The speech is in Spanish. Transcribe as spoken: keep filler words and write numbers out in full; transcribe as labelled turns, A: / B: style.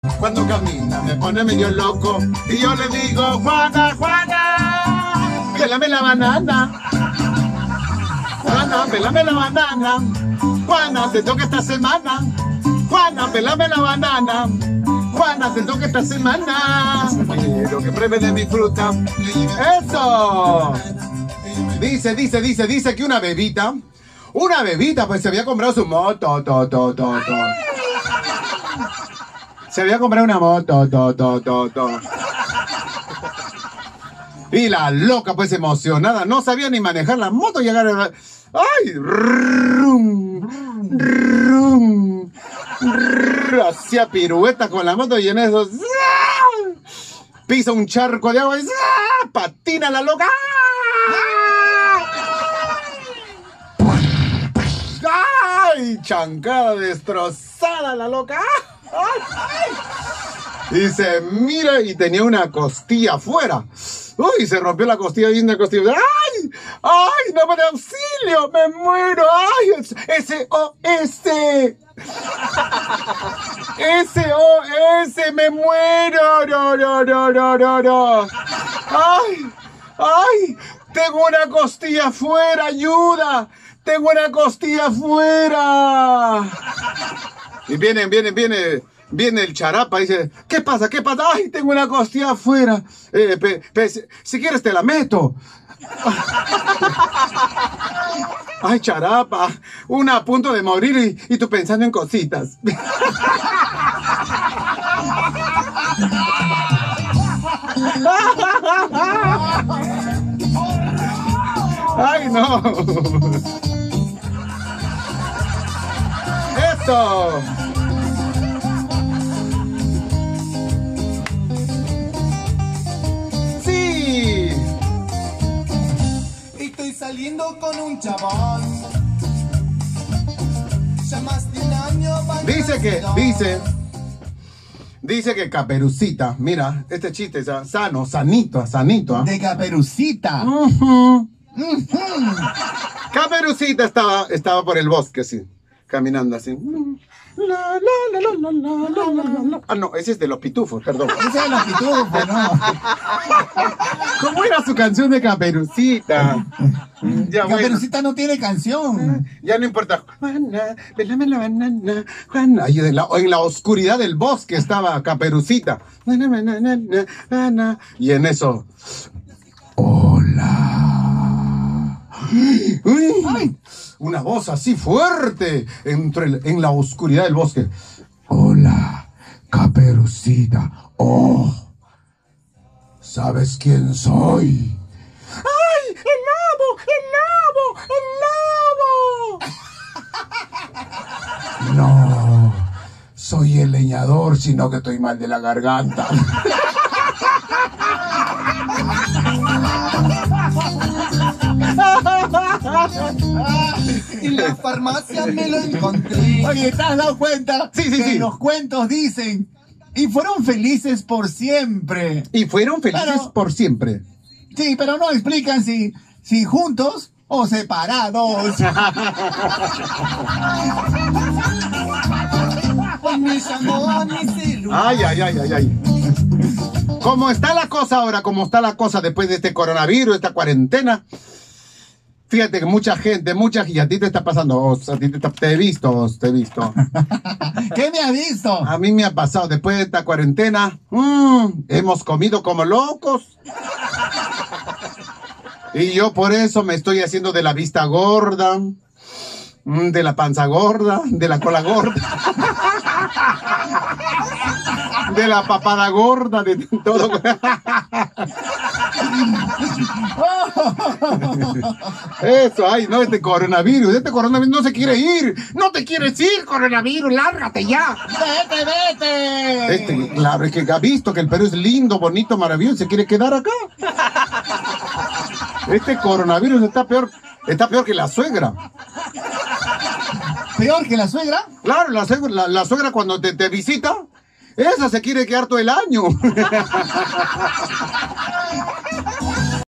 A: Cuando camina me pone medio loco y yo le digo, Juana, Juana, pélame la banana. Juana, pélame la banana. Juana, te toca esta semana. Juana, pélame la banana. Juana, te toca esta semana. Quiero que pruebe de mi fruta. ¡Eso! Dice, dice, dice, dice que una bebita, una bebita, pues se había comprado su moto, to, to, to, to. Se había comprado una moto, to, to, to, to. Y la loca, pues emocionada, no sabía ni manejar la moto, llegar a... ¡Ay! Rum, rum, rum, hacía piruetas con la moto y en eso... Pisa un charco de agua y... ¡Patina la loca! ¡Ay! Chancada destrozada la loca. ¡Ay! ¡Ay! Y se mira y tenía una costilla afuera. Uy, se rompió la costilla y una costilla. ¡Ay! ¡Ay! ¡No me da auxilio! ¡Me muero! ¡Ay! ¡S O S! ¡S O S! ¡Me muero! ¡No, no, no, no, no, no! ¡Ay! ¡Ay! ¡Tengo una costilla afuera! ¡Ayuda! ¡Tengo una costilla afuera! Y viene, viene, viene, viene el charapa y dice, ¿qué pasa? ¿Qué pasa? ¡Ay, tengo una costilla afuera! Eh, pe, pe, si, si quieres te la meto. Ay, charapa, una a punto de morir y, y tú pensando en cositas. ¡Ay, no! ¡Eso! ¡Sí!
B: Estoy saliendo con un chabón. Ya más de un año.
A: Dice que, dice... Dice que Caperucita, mira, este chiste es sano, sanito, sanito. ¿eh?
B: De Caperucita.
A: Uh-huh. Uh-huh. Caperucita estaba, estaba por el bosque, así, caminando así. La, la, la, la, la, la, la, la. Ah, no, ese es de los Pitufos, perdón.
B: Ese es de los Pitufos, no.
A: ¿Cómo era su canción de Caperucita?
B: Ya, Caperucita bueno. No tiene canción.
A: Ya no importa. Juana, pélame la banana. Juana. Ahí en la, en la oscuridad del bosque estaba Caperucita. Y en eso. Hola. Uy, ay, una voz así fuerte entre el, en la oscuridad del bosque. Hola, Caperucita. Oh, ¿sabes quién soy? ¡Ay, el lobo! ¡El lobo! ¡El lobo! No, soy el leñador, sino que estoy mal de la garganta.
B: En la farmacia me lo encontré. Oye, ¿te has dado cuenta?
A: Sí, sí,
B: que
A: sí.
B: Los cuentos dicen, y fueron felices por siempre.
A: Y fueron felices pero, por siempre.
B: Sí, pero no explican si, si juntos o separados.
A: Ay, ay, ay, ay, ay. ¿Cómo está la cosa ahora? ¿Cómo está la cosa después de este coronavirus, esta cuarentena? Fíjate que mucha gente, mucha y a ti te está pasando, os, a ti te, te he visto, os, te he visto.
B: ¿Qué me ha visto?
A: A mí me ha pasado, después de esta cuarentena, mmm, hemos comido como locos. Y yo por eso me estoy haciendo de la vista gorda, de la panza gorda, de la cola gorda, de la papada gorda, de todo. Eso, ay, no, este coronavirus, este coronavirus no se quiere ir. No te quieres ir, coronavirus, lárgate ya.
B: Vete, vete.
A: Este, claro, es que ha visto que el Perú es lindo, bonito, maravilloso, se quiere quedar acá. Este coronavirus está peor, está peor que la suegra.
B: ¿Peor que la suegra?
A: Claro, la suegra, la, la suegra cuando te, te visita, esa se quiere quedar todo el año.